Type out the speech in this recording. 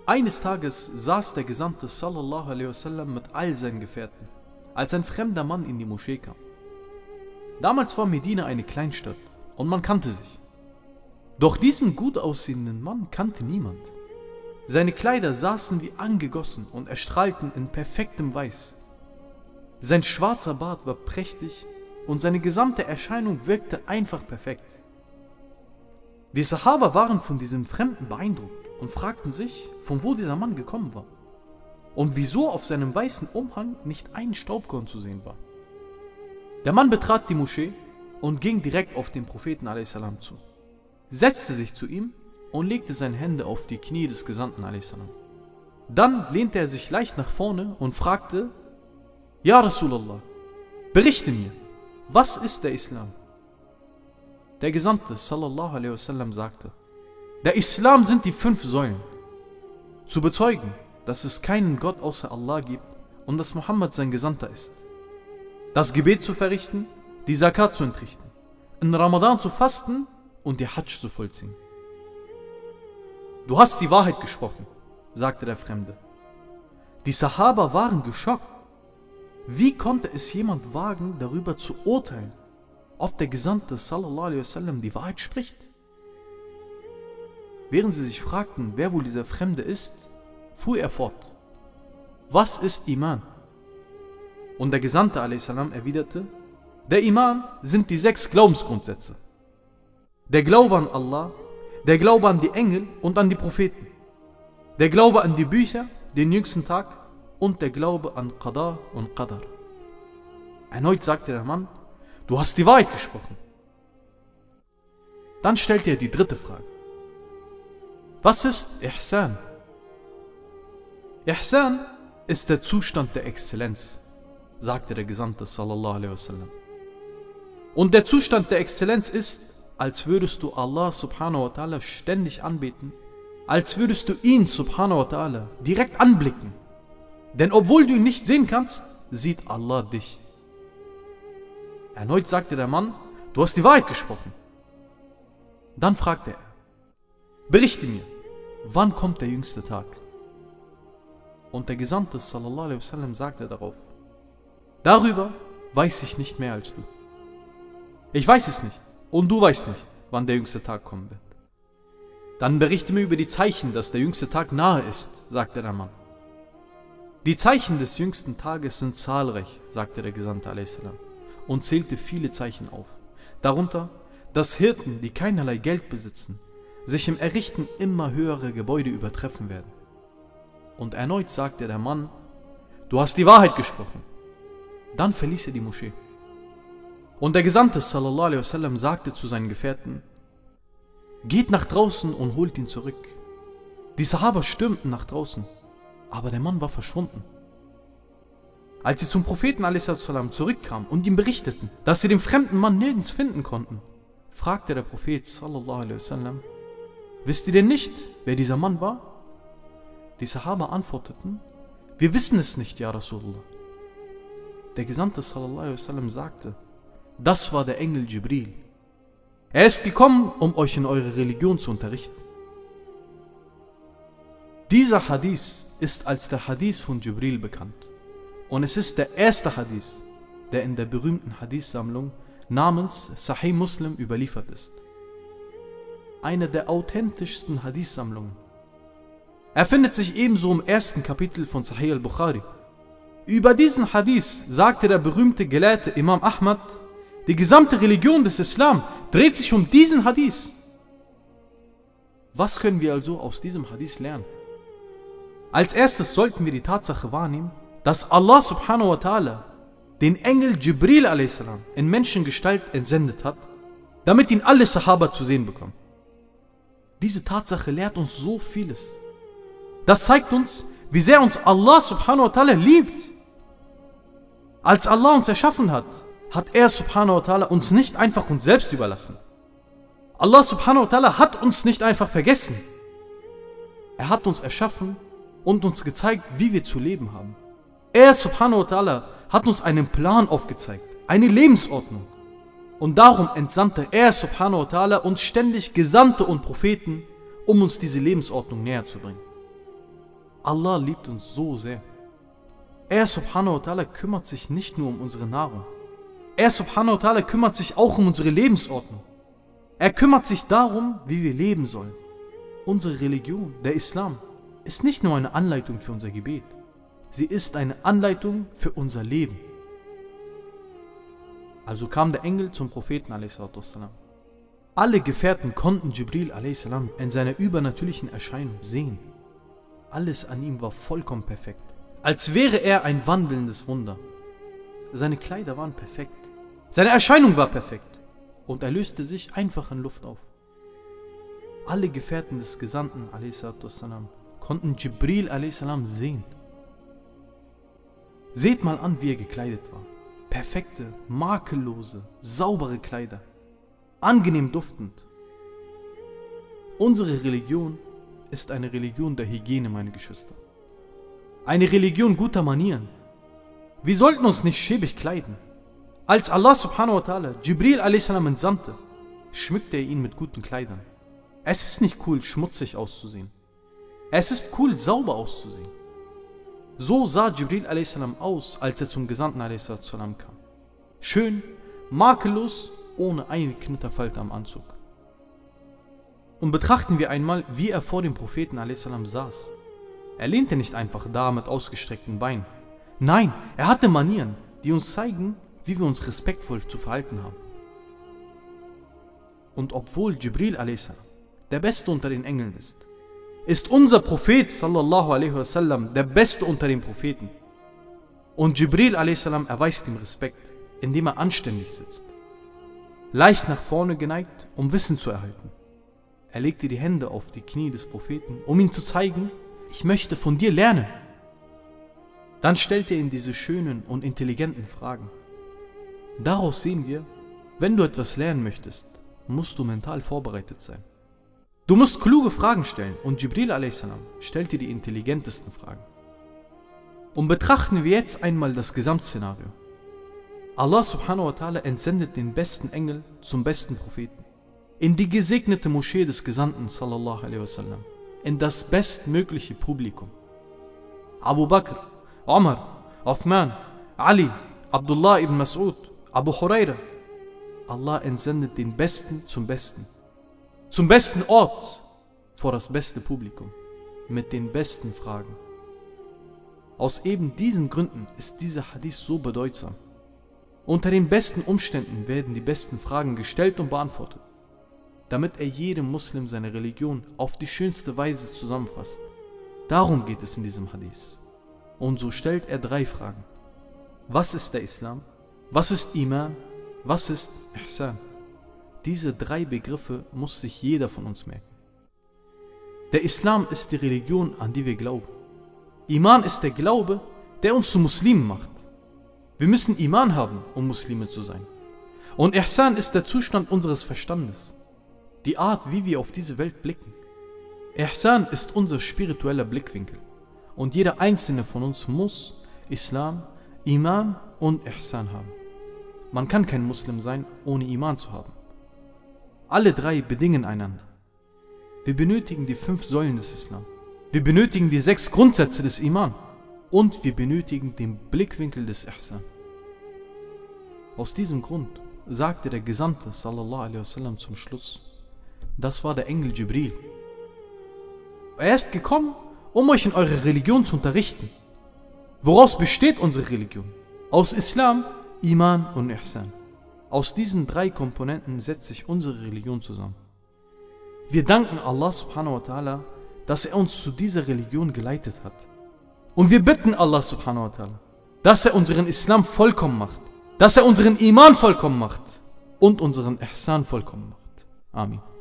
Eines Tages saß der Gesandte sallallahu alaihi wasallam mit all seinen Gefährten, als ein fremder Mann in die Moschee kam. Damals war Medina eine Kleinstadt und man kannte sich. Doch diesen gut aussehenden Mann kannte niemand. Seine Kleider saßen wie angegossen und erstrahlten in perfektem Weiß. Sein schwarzer Bart war prächtig und seine gesamte Erscheinung wirkte einfach perfekt. Die Sahaba waren von diesem Fremden beeindruckt und fragten sich, von wo dieser Mann gekommen war und wieso auf seinem weißen Umhang nicht ein Staubkorn zu sehen war. Der Mann betrat die Moschee und ging direkt auf den Propheten a.s. zu, setzte sich zu ihm und legte seine Hände auf die Knie des Gesandten a.s. Dann lehnte er sich leicht nach vorne und fragte: Ja Rasulallah, berichte mir, was ist der Islam? Der Gesandte sallallahu alaihi wasallam sagte: Der Islam sind die 5 Säulen. Zu bezeugen, dass es keinen Gott außer Allah gibt und dass Muhammad sein Gesandter ist. Das Gebet zu verrichten, die Zakat zu entrichten, in Ramadan zu fasten und die Hajj zu vollziehen. Du hast die Wahrheit gesprochen, sagte der Fremde. Die Sahaba waren geschockt. Wie konnte es jemand wagen, darüber zu urteilen, ob der Gesandte sallallahu alaihi wasallam die Wahrheit spricht? Während sie sich fragten, wer wohl dieser Fremde ist, fuhr er fort: Was ist Iman? Und der Gesandte a.s. erwiderte: Der Iman sind die 6 Glaubensgrundsätze. Der Glaube an Allah, der Glaube an die Engel und an die Propheten, der Glaube an die Bücher, den jüngsten Tag und der Glaube an Qada und Qadar. Erneut sagte der Mann: Du hast die Wahrheit gesprochen. Dann stellte er die 3. Frage: Was ist Ihsan? Ihsan ist der Zustand der Exzellenz, sagte der Gesandte sallallahu alaihi wasallam. Und der Zustand der Exzellenz ist, als würdest du Allah subhanahu wa ta'ala ständig anbeten, als würdest du ihn subhanahu wa ta'ala direkt anblicken. Denn obwohl du ihn nicht sehen kannst, sieht Allah dich. Erneut sagte der Mann: Du hast die Wahrheit gesprochen. Dann fragte er: Berichte mir, wann kommt der jüngste Tag? Und der Gesandte sallallahu alaihi wasallam sagte darauf: Darüber weiß ich nicht mehr als du. Ich weiß es nicht und du weißt nicht, wann der jüngste Tag kommen wird. Dann berichte mir über die Zeichen, dass der jüngste Tag nahe ist, sagte der Mann. Die Zeichen des jüngsten Tages sind zahlreich, sagte der Gesandte a.s. und zählte viele Zeichen auf. Darunter, dass Hirten, die keinerlei Geld besitzen, sich im Errichten immer höhere Gebäude übertreffen werden. Und erneut sagte der Mann: Du hast die Wahrheit gesprochen. Dann verließ er die Moschee. Und der Gesandte sallallahu alaihi wasallam sagte zu seinen Gefährten: Geht nach draußen und holt ihn zurück. Die Sahaba stürmten nach draußen, aber der Mann war verschwunden. Als sie zum Propheten a.s. zurückkamen und ihm berichteten, dass sie den fremden Mann nirgends finden konnten, fragte der Prophet sallallahu alaihi wasallam: Wisst ihr denn nicht, wer dieser Mann war? Die Sahaba antworteten: Wir wissen es nicht, ja Rasulullah. Der Gesandte sallallahu alaihi wasallam sagte: Das war der Engel Jibril. Er ist gekommen, um euch in eure Religion zu unterrichten. Dieser Hadith ist als der Hadith von Jibril bekannt. Und es ist der erste Hadith, der in der berühmten Hadith-Sammlung namens Sahih Muslim überliefert ist. Eine der authentischsten Hadith-Sammlungen. Er findet sich ebenso im 1. Kapitel von Sahih al-Bukhari. Über diesen Hadith sagte der berühmte Gelehrte Imam Ahmad: Die gesamte Religion des Islam dreht sich um diesen Hadith. Was können wir also aus diesem Hadith lernen? Als erstes sollten wir die Tatsache wahrnehmen, dass Allah subhanahu wa ta'ala den Engel Jibril a.s. in Menschengestalt entsendet hat, damit ihn alle Sahaba zu sehen bekommen. Diese Tatsache lehrt uns so vieles. Das zeigt uns, wie sehr uns Allah subhanahu wa ta'ala liebt. Als Allah uns erschaffen hat, hat er subhanahu wa ta'ala uns nicht einfach uns selbst überlassen. Allah subhanahu wa ta'ala hat uns nicht einfach vergessen. Er hat uns erschaffen und uns gezeigt, wie wir zu leben haben. Er subhanahu wa ta'ala hat uns einen Plan aufgezeigt, eine Lebensordnung. Und darum entsandte er subhanahu wa ta'ala uns ständig Gesandte und Propheten, um uns diese Lebensordnung näher zu bringen. Allah liebt uns so sehr. Er subhanahu wa ta'ala kümmert sich nicht nur um unsere Nahrung. Er subhanahu wa ta'ala kümmert sich auch um unsere Lebensordnung. Er kümmert sich darum, wie wir leben sollen. Unsere Religion, der Islam, ist nicht nur eine Anleitung für unser Gebet. Sie ist eine Anleitung für unser Leben. Also kam der Engel zum Propheten a.s. Alle Gefährten konnten Jibril a.s. in seiner übernatürlichen Erscheinung sehen. Alles an ihm war vollkommen perfekt. Als wäre er ein wandelndes Wunder. Seine Kleider waren perfekt. Seine Erscheinung war perfekt. Und er löste sich einfach in Luft auf. Alle Gefährten des Gesandten a.s. konnten Jibril a.s. sehen. Seht mal an, wie er gekleidet war. Perfekte, makellose, saubere Kleider. Angenehm duftend. Unsere Religion ist eine Religion der Hygiene, meine Geschwister. Eine Religion guter Manieren. Wir sollten uns nicht schäbig kleiden. Als Allah subhanahu wa ta'ala Jibril a.s. entsandte, schmückte er ihn mit guten Kleidern. Es ist nicht cool, schmutzig auszusehen. Es ist cool, sauber auszusehen. So sah Jibril a.s. aus, als er zum Gesandten a.s. kam. Schön, makellos, ohne eine Knitterfalte am Anzug. Und betrachten wir einmal, wie er vor dem Propheten a.s. saß. Er lehnte nicht einfach da mit ausgestreckten Beinen. Nein, er hatte Manieren, die uns zeigen, wie wir uns respektvoll zu verhalten haben. Und obwohl Jibril a.s. der Beste unter den Engeln ist unser Prophet sallallahu alaihi wasallam der Beste unter den Propheten. Und Jibril a.s. erweist ihm Respekt, indem er anständig sitzt. Leicht nach vorne geneigt, um Wissen zu erhalten. Er legte die Hände auf die Knie des Propheten, um ihm zu zeigen, ich möchte von dir lernen. Dann stellte er ihm diese schönen und intelligenten Fragen. Daraus sehen wir, wenn du etwas lernen möchtest, musst du mental vorbereitet sein. Du musst kluge Fragen stellen und Jibril a.s. stellte die intelligentesten Fragen. Und betrachten wir jetzt einmal das Gesamtszenario. Allah subhanahu wa ta'ala entsendet den besten Engel zum besten Propheten. In die gesegnete Moschee des Gesandten sallallahu alaihi wasallam. In das bestmögliche Publikum. Abu Bakr, Umar, Uthman, Ali, Abdullah ibn Mas'ud, Abu Huraira. Allah entsendet den Besten zum Besten. Zum besten Ort vor das beste Publikum. Mit den besten Fragen. Aus eben diesen Gründen ist dieser Hadith so bedeutsam. Unter den besten Umständen werden die besten Fragen gestellt und beantwortet, damit er jedem Muslim seine Religion auf die schönste Weise zusammenfasst. Darum geht es in diesem Hadith. Und so stellt er 3 Fragen. Was ist der Islam? Was ist Iman? Was ist Ihsan? Diese 3 Begriffe muss sich jeder von uns merken. Der Islam ist die Religion, an die wir glauben. Iman ist der Glaube, der uns zu Muslimen macht. Wir müssen Iman haben, um Muslime zu sein. Und Ihsan ist der Zustand unseres Verstandes. Die Art, wie wir auf diese Welt blicken. Ihsan ist unser spiritueller Blickwinkel. Und jeder einzelne von uns muss Islam, Iman und Ihsan haben. Man kann kein Muslim sein, ohne Iman zu haben. Alle 3 bedingen einander. Wir benötigen die 5 Säulen des Islam. Wir benötigen die 6 Grundsätze des Iman. Und wir benötigen den Blickwinkel des Ihsan. Aus diesem Grund sagte der Gesandte sallallahu alaihi wasallam zum Schluss, das war der Engel Jibril. Er ist gekommen, um euch in eurer Religion zu unterrichten. Woraus besteht unsere Religion? Aus Islam, Iman und Ihsan. Aus diesen 3 Komponenten setzt sich unsere Religion zusammen. Wir danken Allah subhanahu wa ta'ala, dass er uns zu dieser Religion geleitet hat. Und wir bitten Allah subhanahu wa ta'ala, dass er unseren Islam vollkommen macht, dass er unseren Iman vollkommen macht und unseren Ihsan vollkommen macht. Amin.